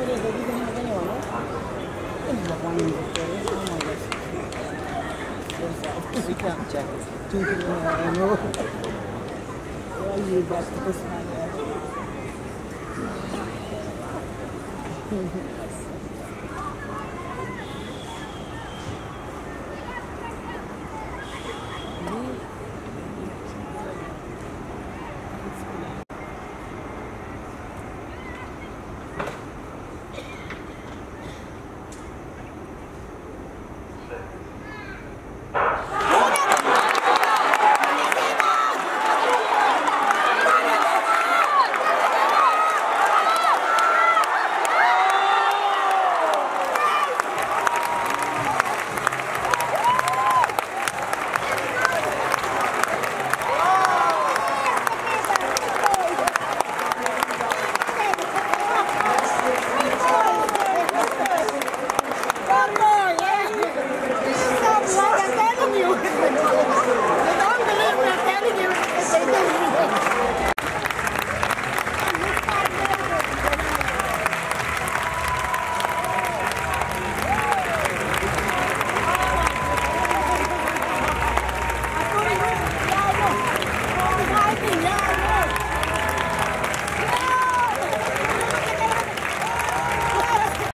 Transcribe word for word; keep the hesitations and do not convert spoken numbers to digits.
it is, but you can have anyone, right? This is like one in the story. Oh my gosh. So sad. We can't check it. Two people I know. Why you back to this one?